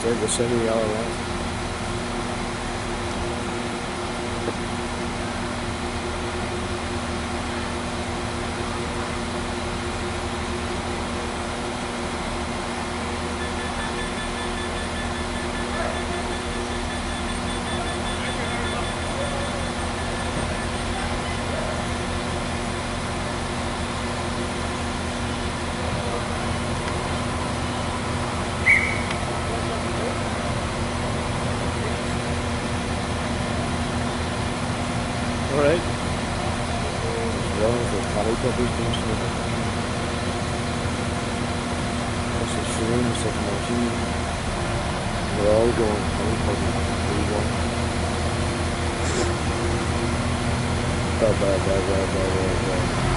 in the city all around. Alright. As long as the tally puppy's been smoking. That's the shrooms of monkey. We're all going tally puppy. Bye.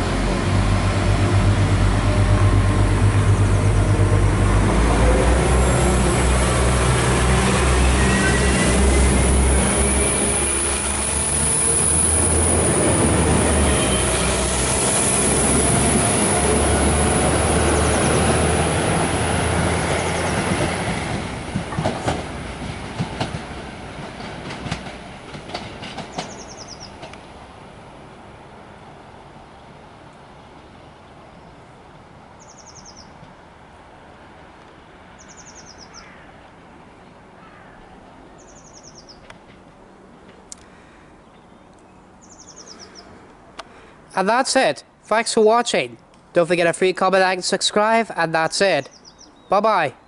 And that's it. Thanks for watching. Don't forget to free comment, like, and subscribe. And that's it. Bye bye.